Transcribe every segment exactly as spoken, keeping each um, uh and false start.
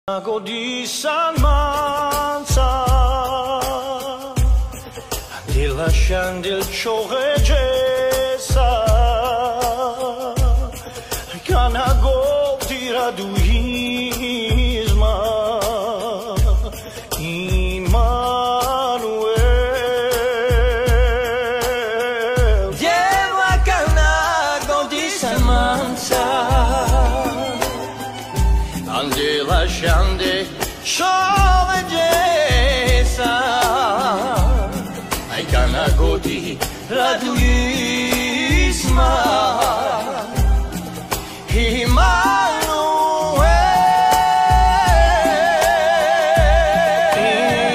Godi salmanza Andi lasciando il ciò regessa Cana godi raduisma Immanuel Dieva cana godi salmanza Andi lasciando sciovegessa Ai canagoti raduisma Immanuel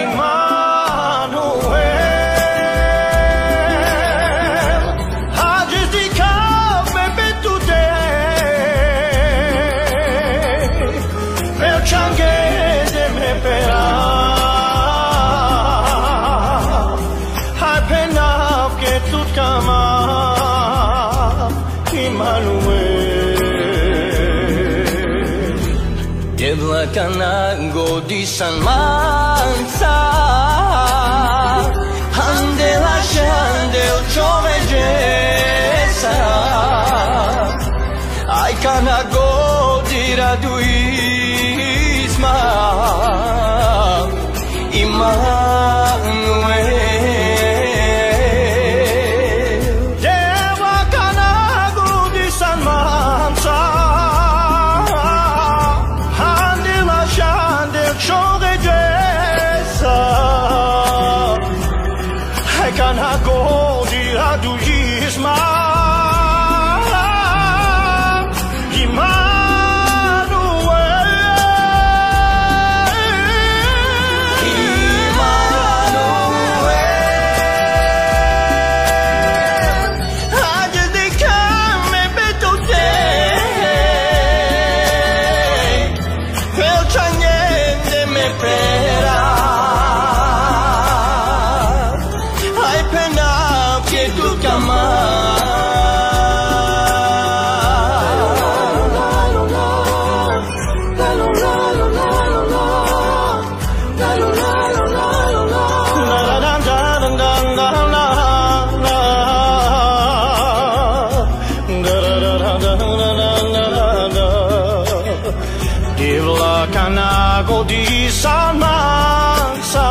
Immanuel Hages di cave bettute Changueze me pera Hai penaf che tut kama Immanuel Devla canango di salmanza Ande lasciando il giovegessa Ai canago di raduisma Immanuel Deva canago di salmanza Andi lasciando il ciò regessa Ai canago di raduisma Devla canago di salmanza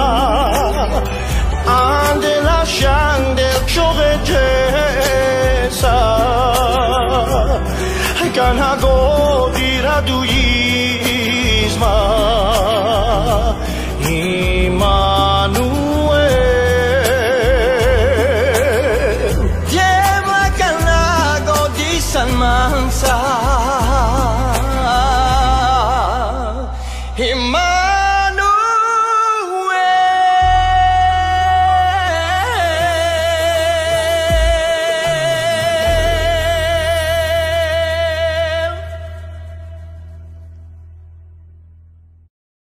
Ande lasciando il giovegessa Canago di raduisma Immanuel Devla canago di salmanza Immanuel